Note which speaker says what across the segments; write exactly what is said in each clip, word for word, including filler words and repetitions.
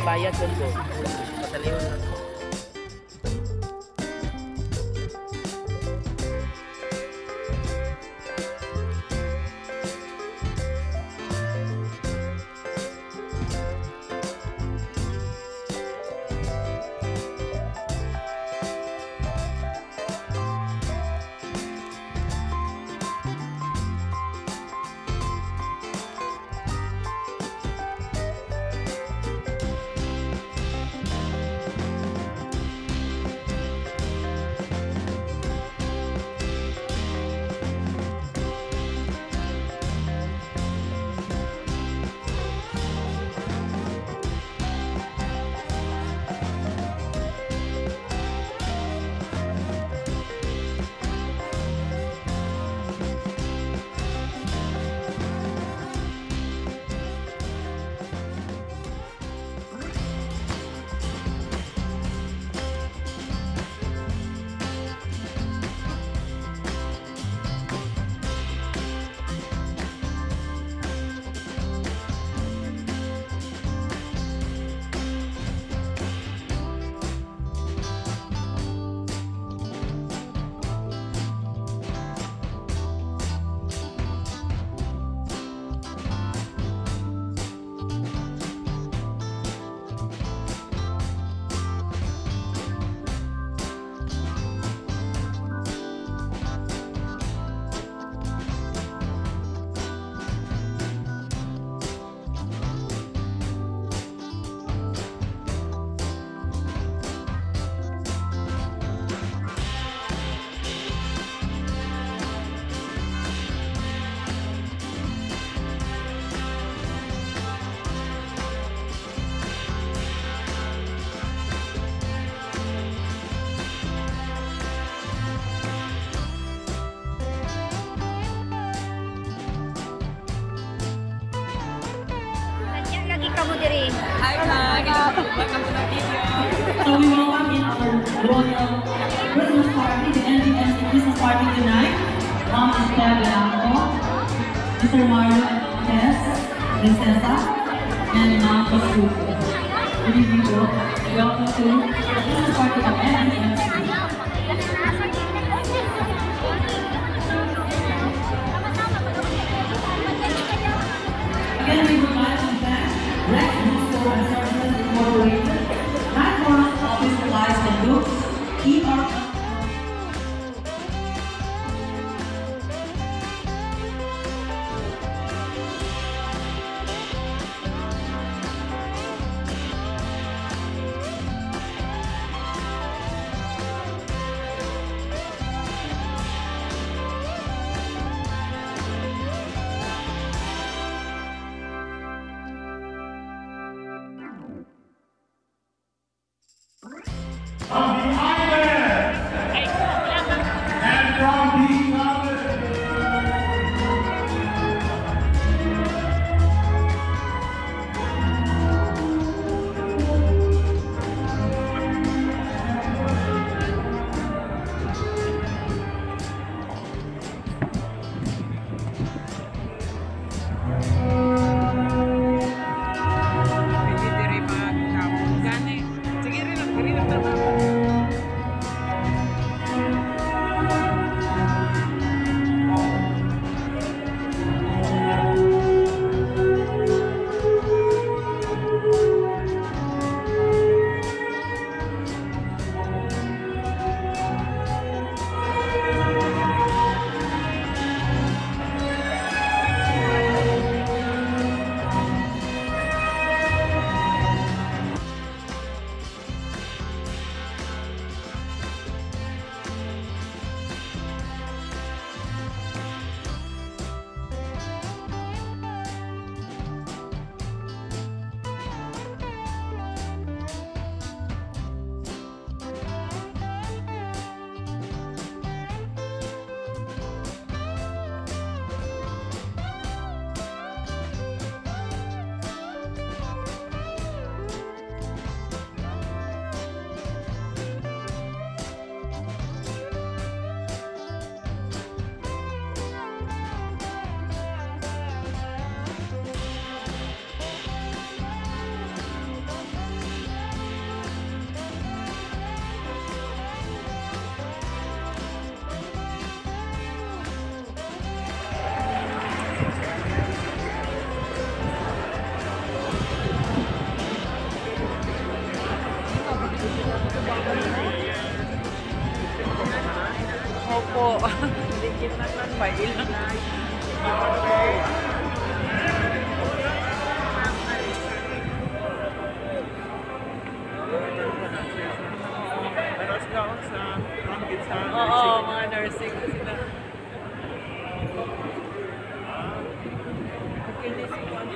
Speaker 1: bayad doon po. Pataliwan lang.
Speaker 2: Hi, vlog! Welcome to the video!
Speaker 3: So we welcome in our royal Christmas party, the N D M C Christmas party tonight. Mom is Blanco, Mister Mario and Tess, Princesa, and Mom Pasuko. Good evening, bro. Welcome to the Christmas party of N D M C. Again, we would like to thank Rex Bookstore and Services Incorporated, Nine Office Supplies and Books, E R
Speaker 2: po. Hindi kita lang ba ilang. Oo, mga nursing sila. Okay, this is one.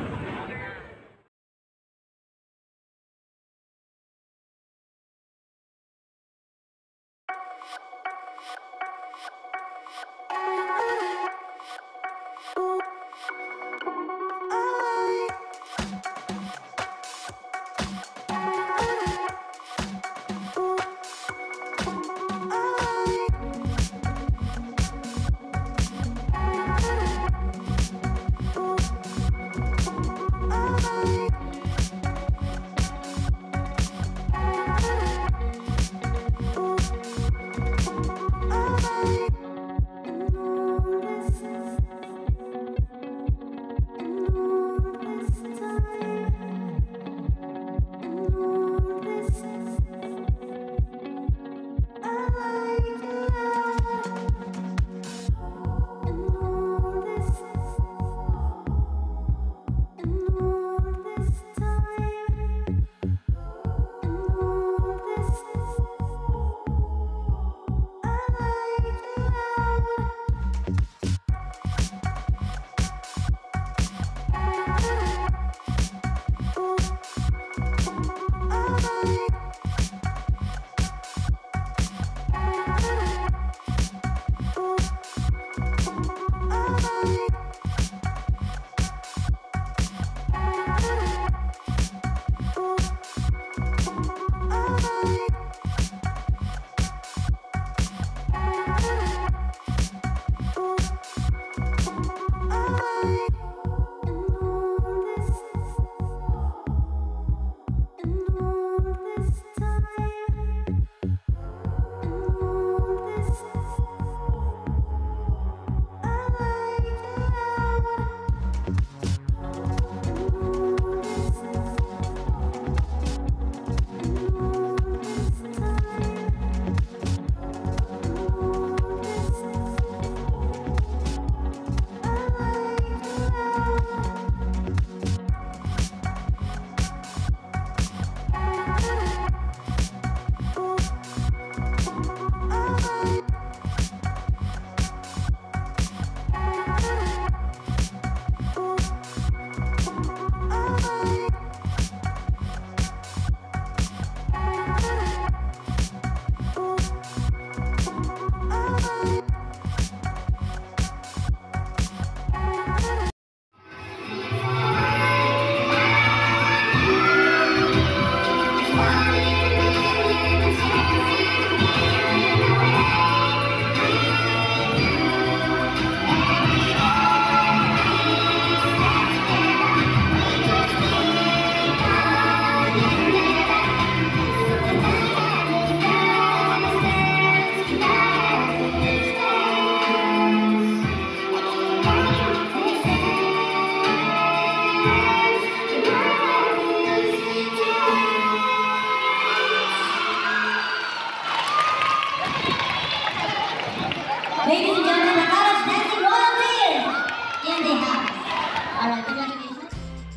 Speaker 4: Ladies and gentlemen, the college dancing royalties in the house. All right, congratulations.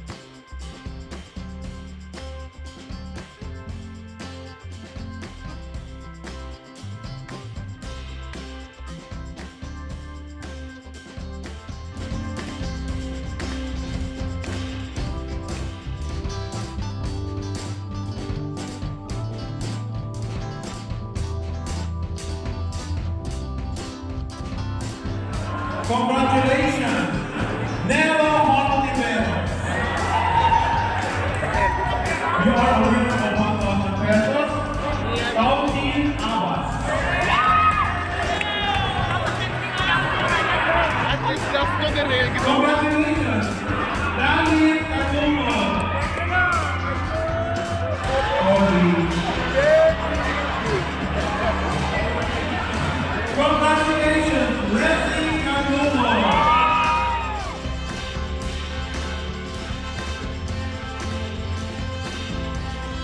Speaker 5: Congratulations! Never Honolulu medals. You are a winner of one thousand pesos. Taufin Abbas. Congratulations! David Katumo. Congratulations, Leslie Katumo.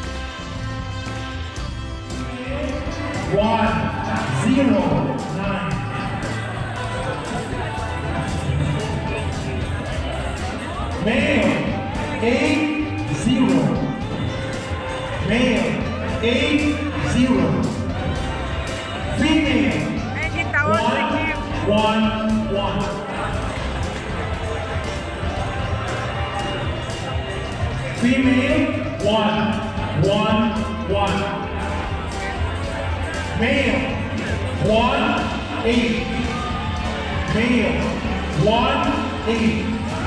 Speaker 5: One zero nine. Male, eight, zero. Male, eight, zero. Female,
Speaker 2: Ay, gitawag si
Speaker 5: one,
Speaker 2: Kim.
Speaker 5: one, one. Female, one, one, one. Male, one, eight. Male, one, eight.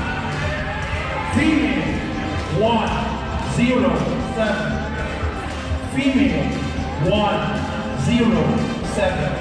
Speaker 5: Female, one, zero, seven. Female, one, zero, seven.